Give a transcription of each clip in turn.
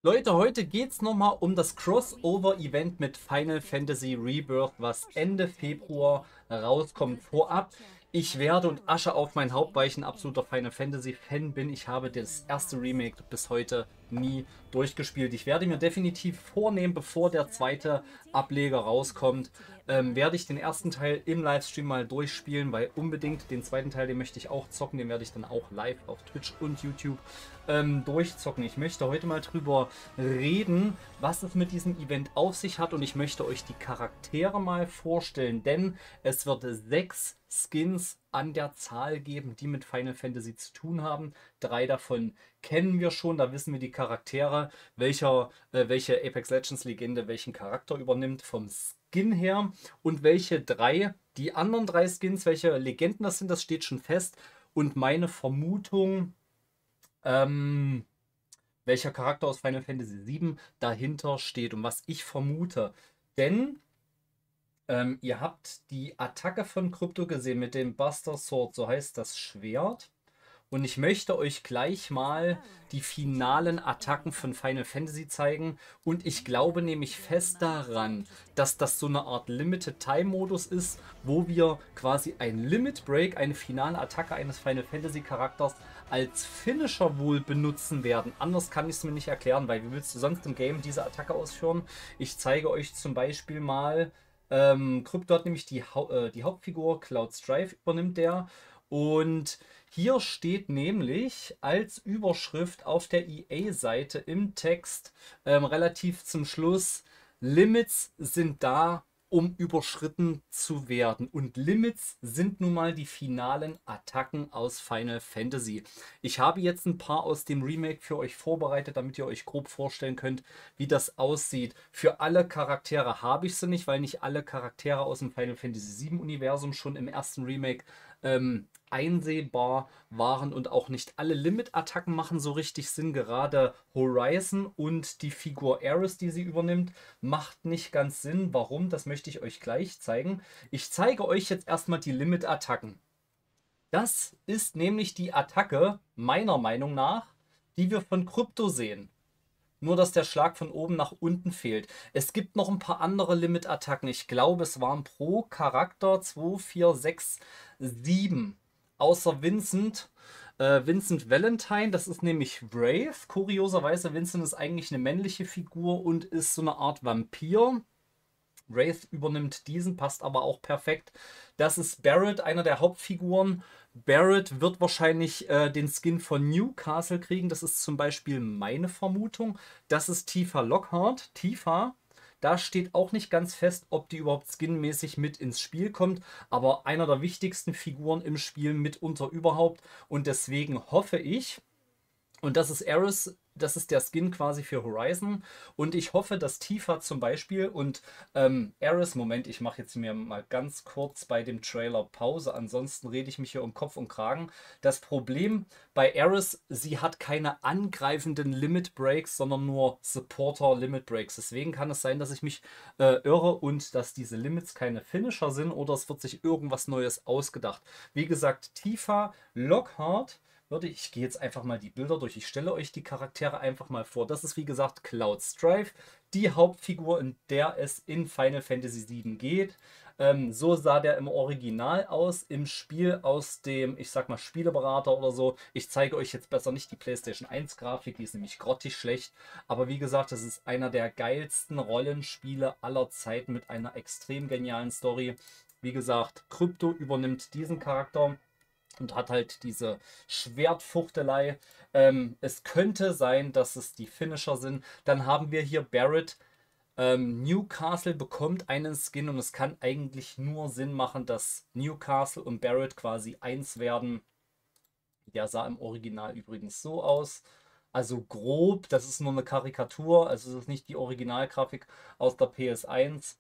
Leute, heute geht es nochmal um das Crossover-Event mit Final Fantasy Rebirth, was Ende Februar rauskommt. Vorab, ich werde und Asche auf mein Haupt, weil ich ein absoluter Final Fantasy-Fan bin. Ich habe das erste Remake bis heute nie durchgespielt. Ich werde mir definitiv vornehmen, bevor der zweite Ableger rauskommt, werde ich den ersten Teil im Livestream mal durchspielen, weil unbedingt den zweiten Teil, den möchte ich auch zocken, den werde ich dann auch live auf Twitch und YouTube durchzocken. Ich möchte heute mal drüber reden, was es mit diesem Event auf sich hat, und ich möchte euch die Charaktere mal vorstellen, denn es wird 6 Skins an der Zahl geben, die mit Final Fantasy zu tun haben. 3 davon kennen wir schon, da wissen wir die Charaktere, welche Apex Legends Legende welchen Charakter übernimmt vom Skin her, und welche 3, die anderen 3 Skins, welche Legenden das sind, das steht schon fest. Und meine Vermutung, ähm, welcher Charakter aus Final Fantasy VII dahinter steht und was ich vermute. Denn ihr habt die Attacke von Krypto gesehen mit dem Buster Sword, so heißt das Schwert. Und ich möchte euch gleich mal die finalen Attacken von Final Fantasy zeigen. Und ich glaube nämlich fest daran, dass das so eine Art Limited-Time-Modus ist, wo wir quasi ein Limit Break, eine finale Attacke eines Final Fantasy Charakters, als Finisher wohl benutzen werden. Anders kann ich es mir nicht erklären, weil wie willst du sonst im Game diese Attacke ausführen? Ich zeige euch zum Beispiel mal, Krypto hat nämlich die Hauptfigur, Cloud Strife übernimmt der. Und hier steht nämlich als Überschrift auf der EA-Seite im Text relativ zum Schluss: Limits sind da, um überschritten zu werden. Und Limits sind nun mal die finalen Attacken aus Final Fantasy. Ich habe jetzt ein paar aus dem Remake für euch vorbereitet, damit ihr euch grob vorstellen könnt, wie das aussieht. Für alle Charaktere habe ich sie nicht, weil nicht alle Charaktere aus dem Final Fantasy VII Universum schon im ersten Remake einsehbar waren, und auch nicht alle Limit-Attacken machen so richtig Sinn. Gerade Horizon und die Figur Aeris, die sie übernimmt, macht nicht ganz Sinn. Warum? Das möchte ich euch gleich zeigen. Ich zeige euch jetzt erstmal die Limit-Attacken. Das ist nämlich die Attacke, meiner Meinung nach, die wir von Krypto sehen. Nur, dass der Schlag von oben nach unten fehlt. Es gibt noch ein paar andere Limit-Attacken. Ich glaube, es waren pro Charakter 2, 4, 6, 7. Außer Vincent. Vincent Valentine, das ist nämlich Brave. Kurioserweise, Vincent ist eigentlich eine männliche Figur und ist so eine Art Vampir. Wraith übernimmt diesen, passt aber auch perfekt. Das ist Barrett, einer der Hauptfiguren. Barrett wird wahrscheinlich den Skin von Newcastle kriegen. Das ist zum Beispiel meine Vermutung. Das ist Tifa Lockhart. Tifa, da steht auch nicht ganz fest, ob die überhaupt skinmäßig mit ins Spiel kommt. Aber einer der wichtigsten Figuren im Spiel mitunter überhaupt. Und deswegen hoffe ich, und das ist Aeris, das ist der Skin quasi für Horizon. Und ich hoffe, dass Tifa zum Beispiel und Aeris, Moment, ich mache jetzt mir mal ganz kurz bei dem Trailer Pause, ansonsten rede ich mich hier um Kopf und Kragen. Das Problem bei Aeris, sie hat keine angreifenden Limit Breaks, sondern nur Supporter Limit Breaks. Deswegen kann es sein, dass ich mich irre und dass diese Limits keine Finisher sind, oder es wird sich irgendwas Neues ausgedacht. Wie gesagt, Tifa, Lockhart. Ich gehe jetzt einfach mal die Bilder durch. Ich stelle euch die Charaktere einfach mal vor. Das ist wie gesagt Cloud Strife, die Hauptfigur, in der es in Final Fantasy VII geht. So sah der im Original aus, im Spiel aus dem, ich sag mal, Spieleberater oder so. Ich zeige euch jetzt besser nicht die PlayStation 1 Grafik, die ist nämlich grottig schlecht. Aber wie gesagt, das ist einer der geilsten Rollenspiele aller Zeiten mit einer extrem genialen Story. Wie gesagt, Krypto übernimmt diesen Charakter und hat halt diese Schwertfuchtelei. Es könnte sein, dass es die Finisher sind. Dann haben wir hier Barrett. Newcastle bekommt einen Skin, und es kann eigentlich nur Sinn machen, dass Newcastle und Barrett quasi eins werden. Der sah im Original übrigens so aus. Also grob, das ist nur eine Karikatur, also es ist nicht die Originalgrafik aus der PS1.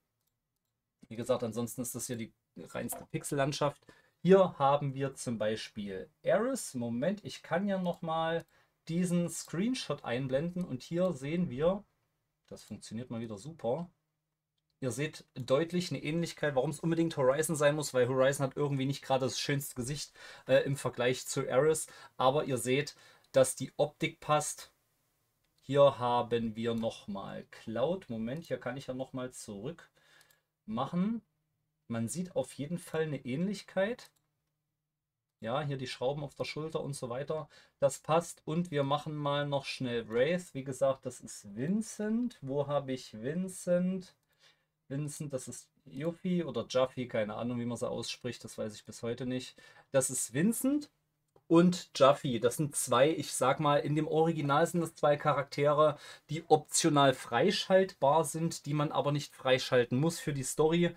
Wie gesagt, ansonsten ist das hier die reinste Pixellandschaft. Hier haben wir zum Beispiel Aeris. Moment, ich kann ja nochmal diesen Screenshot einblenden, und hier sehen wir, das funktioniert mal wieder super. Ihr seht deutlich eine Ähnlichkeit, warum es unbedingt Horizon sein muss, weil Horizon hat irgendwie nicht gerade das schönste Gesicht im Vergleich zu Aeris. Aber ihr seht, dass die Optik passt. hier haben wir nochmal Cloud. Moment, hier kann ich ja nochmal zurück machen. Man sieht auf jeden Fall eine Ähnlichkeit. Ja, hier die Schrauben auf der Schulter und so weiter. Das passt. Und wir machen mal noch schnell Wraith. Wie gesagt, das ist Vincent. Wo habe ich Vincent? Vincent, das ist Yuffie oder Jaffe, keine Ahnung, wie man sie ausspricht. Das weiß ich bis heute nicht. Das ist Vincent und Jaffe. Das sind zwei, ich sag mal, in dem Original sind es zwei Charaktere, die optional freischaltbar sind, die man aber nicht freischalten muss für die Story.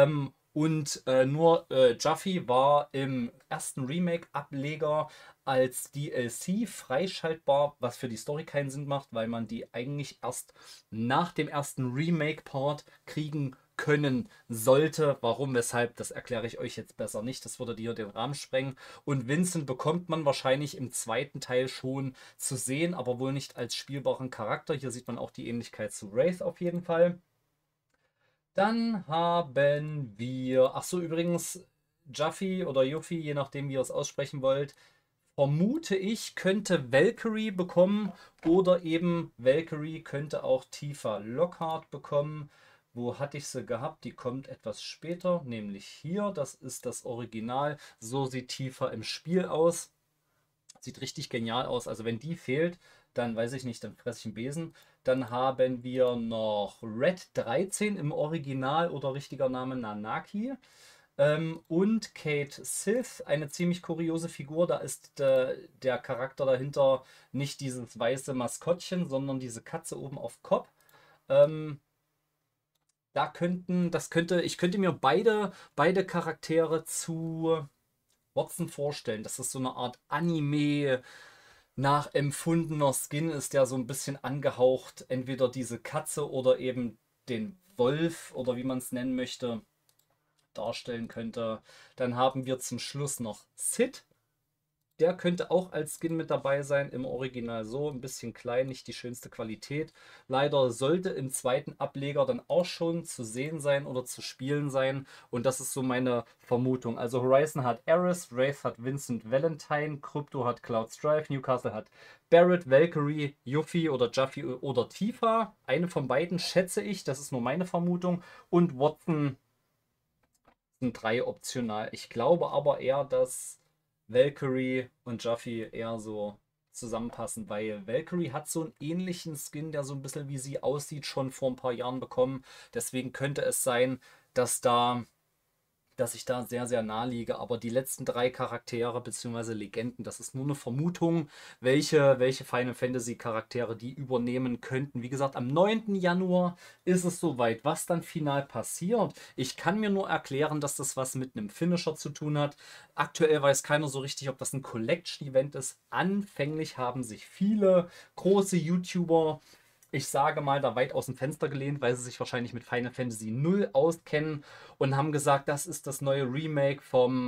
Nur Jaffe war im ersten Remake-Ableger als DLC freischaltbar, was für die Story keinen Sinn macht, weil man die eigentlich erst nach dem ersten Remake-Part kriegen können sollte. Warum, weshalb, das erkläre ich euch jetzt besser nicht. Das würde dir den Rahmen sprengen. Und Vincent bekommt man wahrscheinlich im zweiten Teil schon zu sehen, aber wohl nicht als spielbaren Charakter. Hier sieht man auch die Ähnlichkeit zu Wraith auf jeden Fall. Dann haben wir, ach so, übrigens, Jaffe oder Yuffie, je nachdem, wie ihr es aussprechen wollt, vermute ich, könnte Valkyrie bekommen oder eben Valkyrie könnte auch Tifa Lockhart bekommen. Wo hatte ich sie gehabt? Die kommt etwas später, nämlich hier. Das ist das Original. So sieht Tifa im Spiel aus. Sieht richtig genial aus. Also wenn die fehlt, dann weiß ich nicht, dann fresse ich einen Besen. Dann haben wir noch Red 13 im Original oder richtiger Name Nanaki. Und Kate Sith, eine ziemlich kuriose Figur. Da ist der Charakter dahinter nicht dieses weiße Maskottchen, sondern diese Katze oben auf Kopf. Ähm, ich könnte mir beide Charaktere zu Watson vorstellen, dass das so eine Art Anime nachempfundener Skin ist, der so ein bisschen angehaucht, entweder diese Katze oder eben den Wolf oder wie man es nennen möchte, darstellen könnte. Dann haben wir zum Schluss noch Sid. Der könnte auch als Skin mit dabei sein. Im Original so ein bisschen klein, nicht die schönste Qualität. Leider sollte im zweiten Ableger dann auch schon zu sehen sein oder zu spielen sein. Und das ist so meine Vermutung. Also Horizon hat Ares, Wraith hat Vincent Valentine, Krypto hat Cloud Strife, Newcastle hat Barrett, Valkyrie, Yuffie oder Jaffe oder Tifa. Eine von beiden schätze ich, das ist nur meine Vermutung. Und Watson sind drei optional. Ich glaube aber eher, dass Valkyrie und Jaffe eher so zusammenpassen, weil Valkyrie hat so einen ähnlichen Skin, der so ein bisschen wie sie aussieht, schon vor ein paar Jahren bekommen. Deswegen könnte es sein, dass ich da sehr, sehr nah liege. Aber die letzten drei Charaktere bzw. Legenden, das ist nur eine Vermutung, welche Final Fantasy Charaktere die übernehmen könnten. Wie gesagt, am 9. Januar ist es soweit. Was dann final passiert, ich kann mir nur erklären, dass das was mit einem Finisher zu tun hat. Aktuell weiß keiner so richtig, ob das ein Collection-Event ist. Anfänglich haben sich viele große YouTuber, ich sage mal, da weit aus dem Fenster gelehnt, weil sie sich wahrscheinlich mit Final Fantasy 0 auskennen und haben gesagt, das ist das neue Remake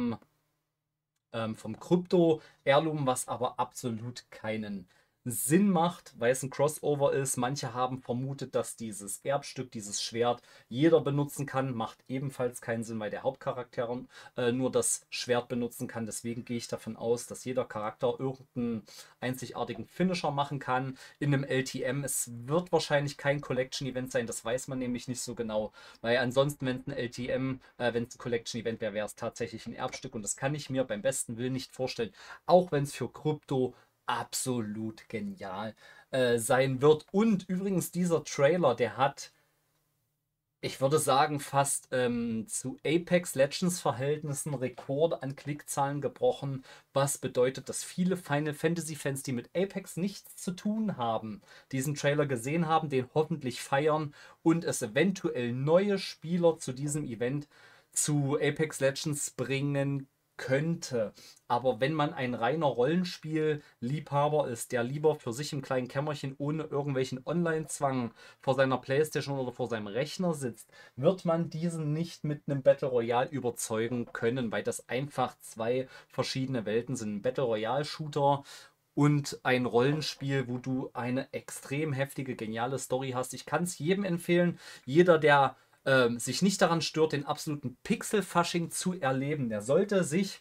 vom Krypto-Heirloom, was aber absolut keinen Sinn macht, weil es ein Crossover ist. Manche haben vermutet, dass dieses Erbstück, dieses Schwert jeder benutzen kann. Macht ebenfalls keinen Sinn, weil der Hauptcharakter nur das Schwert benutzen kann. Deswegen gehe ich davon aus, dass jeder Charakter irgendeinen einzigartigen Finisher machen kann. In einem LTM, es wird wahrscheinlich kein Collection-Event sein, das weiß man nämlich nicht so genau. Weil ansonsten, wenn es ein LTM, wenn es ein Collection-Event wäre, wäre es tatsächlich ein Erbstück. Und das kann ich mir beim besten Willen nicht vorstellen. Auch wenn es für Krypto absolut genial sein wird. Und übrigens, dieser Trailer, der hat, ich würde sagen, fast zu Apex Legends Verhältnissen Rekorde an Klickzahlen gebrochen, was bedeutet, dass viele Final Fantasy Fans, die mit Apex nichts zu tun haben, diesen Trailer gesehen haben, den hoffentlich feiern und es eventuell neue Spieler zu diesem Event zu Apex Legends bringen könnte. Aber wenn man ein reiner Rollenspiel-Liebhaber ist, der lieber für sich im kleinen Kämmerchen ohne irgendwelchen Online-Zwang vor seiner Playstation oder vor seinem Rechner sitzt, wird man diesen nicht mit einem Battle Royale überzeugen können, weil das einfach zwei verschiedene Welten sind. Ein Battle Royale-Shooter und ein Rollenspiel, wo du eine extrem heftige, geniale Story hast. Ich kann es jedem empfehlen. Jeder, der sich nicht daran stört, den absoluten Pixel-Fasching zu erleben, der sollte sich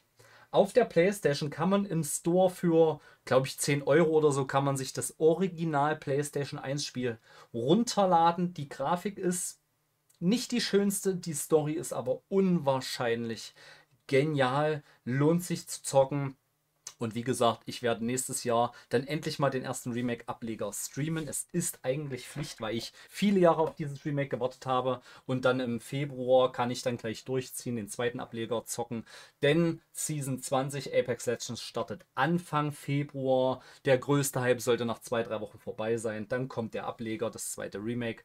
Auf der PlayStation kann man im Store für, glaube ich, 10 Euro oder so, kann man sich das Original PlayStation 1 Spiel runterladen. Die Grafik ist nicht die schönste, die Story ist aber unwahrscheinlich genial, lohnt sich zu zocken. Und wie gesagt, ich werde nächstes Jahr dann endlich mal den ersten Remake-Ableger streamen. Es ist eigentlich Pflicht, weil ich viele Jahre auf dieses Remake gewartet habe. Und dann im Februar kann ich dann gleich durchziehen, den zweiten Ableger zocken. Denn Season 20 Apex Legends startet Anfang Februar. Der größte Hype sollte nach 2, 3 Wochen vorbei sein. Dann kommt der Ableger, das zweite Remake.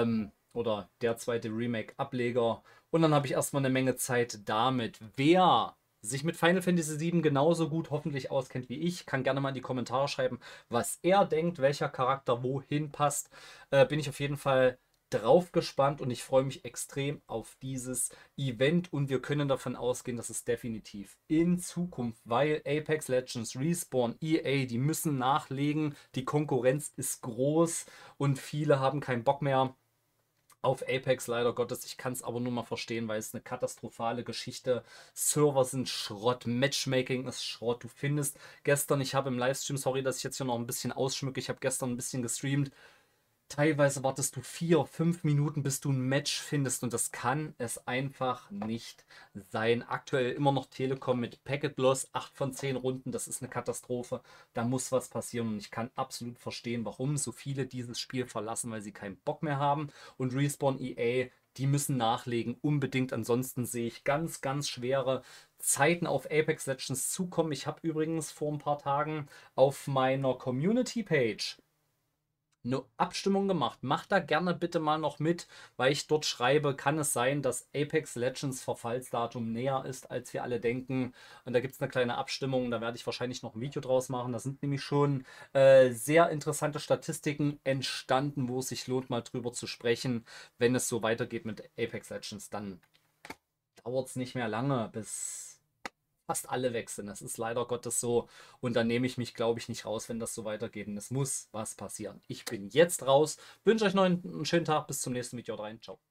Oder der zweite Remake-Ableger. Und dann habe ich erstmal eine Menge Zeit damit. Wer sich mit Final Fantasy VII genauso gut hoffentlich auskennt wie ich, kann gerne mal in die Kommentare schreiben, was er denkt, welcher Charakter wohin passt. Bin ich auf jeden Fall drauf gespannt und ich freue mich extrem auf dieses Event und wir können davon ausgehen, dass es definitiv in Zukunft, weil Apex Legends, Respawn, EA, die müssen nachlegen, die Konkurrenz ist groß und viele haben keinen Bock mehr auf Apex, leider Gottes. Ich kann es aber nur mal verstehen, weil es eine katastrophale Geschichte. Server sind Schrott, Matchmaking ist Schrott. Du findest gestern, ich habe im Livestream, sorry, dass ich jetzt hier noch ein bisschen ausschmücke, ich habe gestern ein bisschen gestreamt. Teilweise wartest du 4, 5 Minuten, bis du ein Match findest und das kann es einfach nicht sein. Aktuell immer noch Telekom mit Packet Loss, 8 von 10 Runden, das ist eine Katastrophe. Da muss was passieren und ich kann absolut verstehen, warum so viele dieses Spiel verlassen, weil sie keinen Bock mehr haben. Und Respawn EA, die müssen nachlegen, unbedingt. Ansonsten sehe ich ganz, ganz schwere Zeiten auf Apex Legends zukommen. Ich habe übrigens vor ein paar Tagen auf meiner Community-Page eine Abstimmung gemacht. Macht da gerne bitte mal noch mit, weil ich dort schreibe, kann es sein, dass Apex Legends Verfallsdatum näher ist, als wir alle denken. Und da gibt es eine kleine Abstimmung, da werde ich wahrscheinlich noch ein Video draus machen. Da sind nämlich schon sehr interessante Statistiken entstanden, wo es sich lohnt, mal drüber zu sprechen. Wenn es so weitergeht mit Apex Legends, dann dauert es nicht mehr lange, bis fast alle weg sind. Das ist leider Gottes so. Und da nehme ich mich, glaube ich, nicht raus, wenn das so weitergeht. Und es muss was passieren. Ich bin jetzt raus. Wünsche euch noch einen schönen Tag. Bis zum nächsten Video rein. Ciao.